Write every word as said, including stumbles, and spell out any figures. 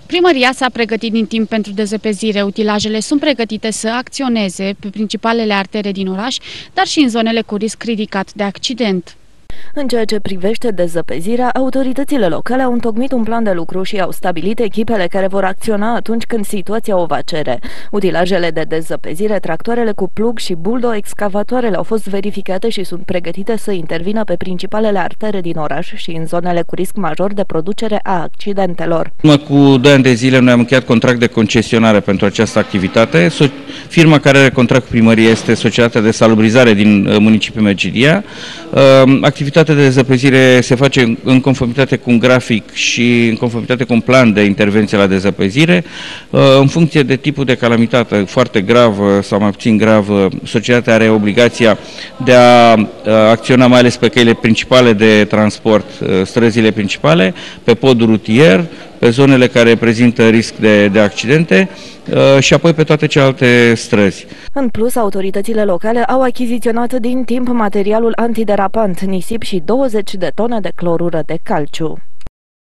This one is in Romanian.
Primăria s-a pregătit din timp pentru dezăpezire. Utilajele sunt pregătite să acționeze pe principalele artere din oraș, dar și în zonele cu risc ridicat de accident. În ceea ce privește dezăpezirea, autoritățile locale au întocmit un plan de lucru și au stabilit echipele care vor acționa atunci când situația o va cere. Utilajele de dezăpezire, tractoarele cu plug și buldo, excavatoarele au fost verificate și sunt pregătite să intervină pe principalele artere din oraș și în zonele cu risc major de producere a accidentelor. Cu doi ani de zile noi am încheiat contract de concesionare pentru această activitate. Firma care are contract cu primăria este Societatea de Salubrizare din municipiul Medgidia. Activitatea de dezăpezire se face în conformitate cu un grafic și în conformitate cu un plan de intervenție la dezăpezire. În funcție de tipul de calamitate, foarte gravă sau mai puțin gravă, societatea are obligația de a acționa mai ales pe căile principale de transport, străzile principale, pe podul rutier, pe zonele care prezintă risc de, de accidente și apoi pe toate celelalte străzi. În plus, autoritățile locale au achiziționat din timp materialul antiderapant, nisip și douăzeci de tone de clorură de calciu.